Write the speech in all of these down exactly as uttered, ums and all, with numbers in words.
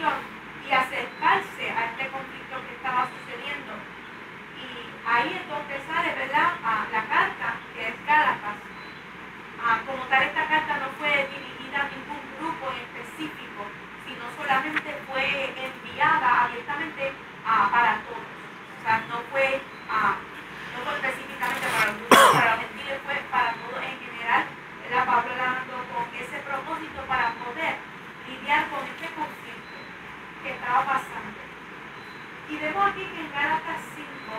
oración y acercarse a este conflicto que estaba sucediendo. Y ahí es donde sale, ¿verdad?, a la carta, que es Gálatas. Ah, como tal, esta carta no fue dirigida a ningún grupo en específico, sino solamente fue enviada abiertamente ah, para todos. O sea, no fue, ah, no fue específicamente para los grupos, para los gentiles, fue para todos en general. ¿Verdad? Pablo hablando con ese propósito para poder lidiar con este conflicto que estaba pasando. Y vemos aquí que en Gálatas cinco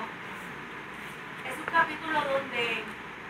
es un capítulo donde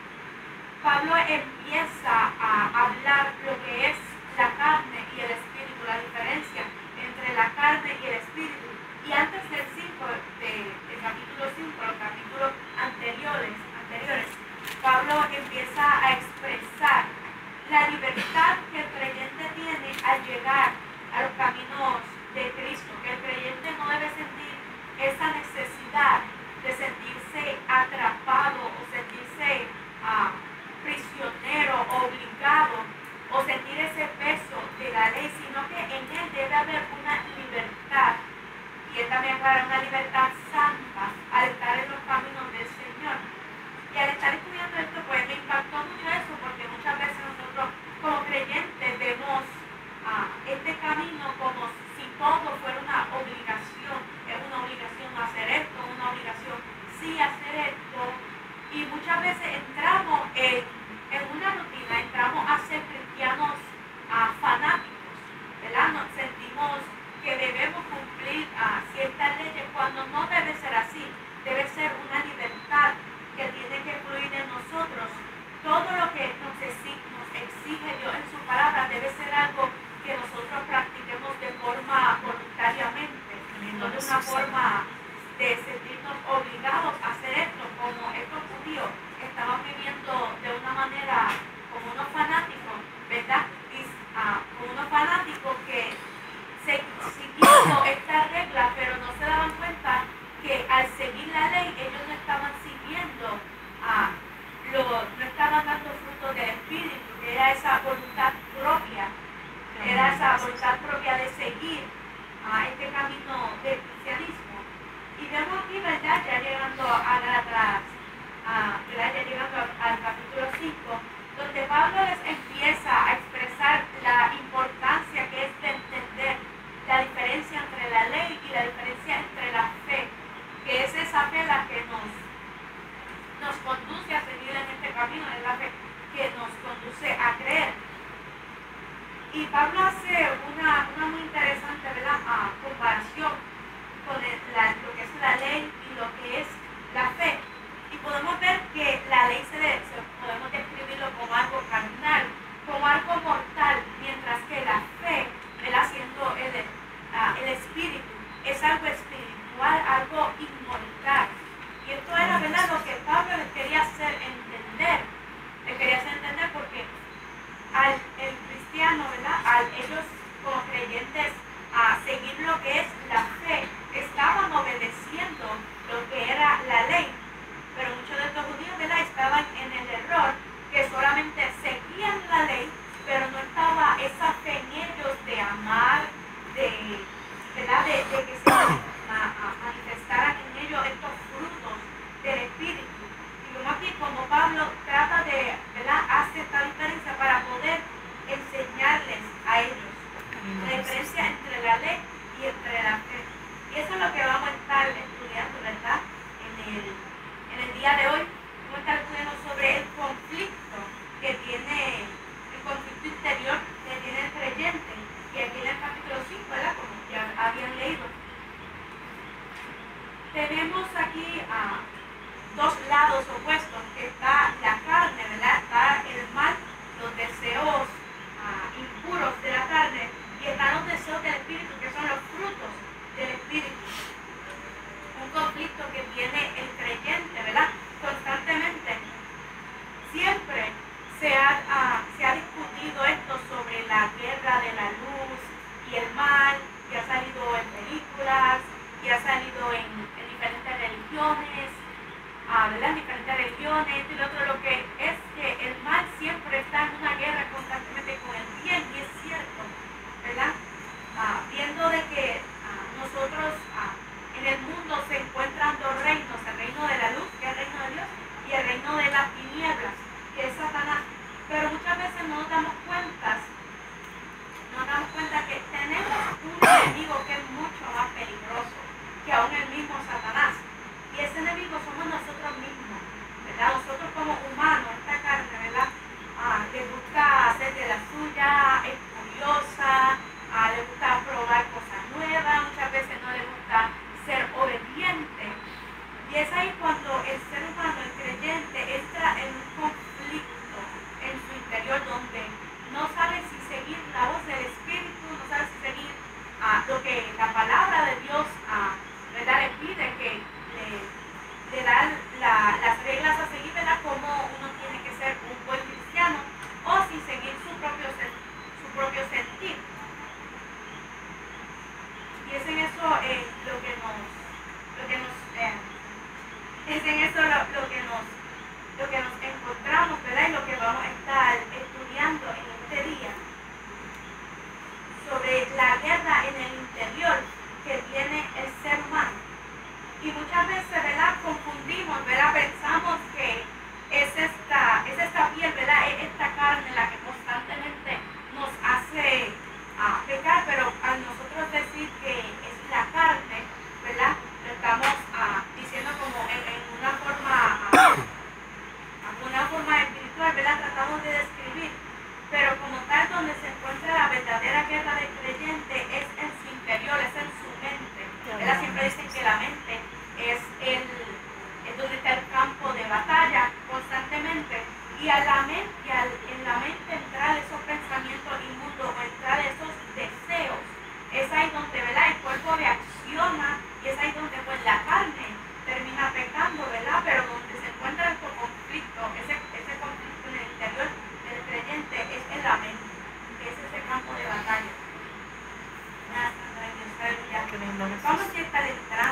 Pablo empieza a hablar lo que es la carne y el espíritu, la diferencia entre la carne y el espíritu. Y antes del cinco, de, del capítulo cinco, los capítulos anteriores, anteriores, Pablo empieza a expresar la libertad que el creyente tiene al llegar a los caminos de Cristo, que el creyente no debe sentir esa necesidad de sentirse atrapado o sentirse uh, prisionero, obligado, o sentir ese peso de la ley, sino que en él debe haber una libertad, y él también aclara una libertad santa al estar en los caminos del Señor. Y al estar estudiando esto, pues me impactó mucho eso, porque muchas veces nosotros como creyentes vemos uh, este camino como si todo fuera una obligación, es una obligación hacer esto, una obligación sí hacer esto, y muchas veces entramos en, en una rutina, entramos a ser cristianos uh, fanáticos, ¿verdad? Nos sentimos que debemos cumplir uh, ciertas leyes cuando no debe ser así, debe ser una libertad que tiene que fluir en nosotros. Todo lo que nos exige, nos exige Dios en su palabra debe ser algo que nosotros practiquemos de forma voluntariamente, no de una forma de sentirnos obligados a hacer esto, como estos judíos estaban viviendo de una manera como unos fanáticos, ¿verdad? Y, uh, como unos fanáticos que se, siguiendo esta regla, pero no se daban cuenta que al seguir la ley ellos no estaban siguiendo, uh, lo, no estaban dando fruto del Espíritu, que era esa voluntad propia, era esa voluntad propia de seguir uh, este camino del cristianismo. Y vemos aquí, ¿verdad?, ya llegando a Gálatas, uh, ya llegando al capítulo cinco, donde Pablo les empieza a expresar la importancia que es de entender la diferencia entre la ley y la diferencia entre la fe, que es esa fe la que nos, nos conduce a seguir en este camino, es la fe que nos conduce a creer. Y Pablo hace una, una muy interesante, ¿verdad?, uh, comparación con el, la, lo que es la ley y lo que es la fe. Y podemos ver que la ley se, de, se podemos describirlo como algo carnal, como algo mortal, mientras que la fe, ¿verdad?, siendo el, uh, el espíritu, es algo espiritual, algo inmortal. Y esto era, ¿verdad?, lo que Pablo les quería hacer entender. Les quería hacer entender porque al el cristiano, ¿verdad?, al ellos como creyentes a seguir lo que es la fe, estaban obedeciendo lo que era la ley, pero muchos de estos judíos, ¿verdad?, estaban en el error que solamente seguían la ley, pero no estaba esa fe en ellos de amar, de, ¿verdad?, de, de que se ma, manifestaran en ellos estos frutos del Espíritu. Y como aquí, como Pablo trata de, ¿verdad?, hace esta diferencia para poder enseñarles a ellos la diferencia entre la ley y entre la fe. Y eso es lo que vamos a estar estudiando, ¿verdad?, en el, en el día de hoy. Vamos a estar estudiando sobre el conflicto que tiene, el conflicto interior que tiene el creyente. Y aquí en el capítulo cinco, ¿verdad?, como ya habían leído, tenemos aquí a uh, dos lados opuestos, que está la carne, ¿verdad?, está el mal, los deseos uh, impuros de la carne, y están los deseos del Espíritu, que son los frutos del Espíritu. Un conflicto que tiene el creyente, ¿verdad?, constantemente. Siempre se ha, uh, se ha discutido esto sobre la guerra de la luz y el mal, que ha salido en películas, que ha salido en, en diferentes religiones, uh, ¿verdad?, en diferentes religiones, esto y lo otro. Lo que es que el mal siempre está en una guerra constantemente con el bien, y es cierto, ¿verdad? Uh, viendo de que la guerra en el interior que tiene el ser humano. Y muchas veces, ¿verdad?, confundimos, ¿verdad?, pensamos que es esta, es esta piel, ¿verdad?, es esta carne la que constantemente nos hace uh, pecar, pero al nosotros decir que es la carne, ¿verdad?, lo estamos uh, diciendo como en, en una forma, uh, una forma espiritual, ¿verdad?, tratamos de describir, pero como tal donde se encuentra la verdadera guerra del creyente es en su interior, es en su mente. ¿Verdad? Siempre dicen que la mente es, el, es donde está el campo de batalla constantemente, y, a la mente, y al, en la mente entrar esos pensamientos inmundos o entrar esos deseos, es ahí donde, ¿verdad?, el cuerpo reacciona, y es ahí donde pues la carne termina pecando, ¿verdad? Pero donde se encuentra este conflicto, ese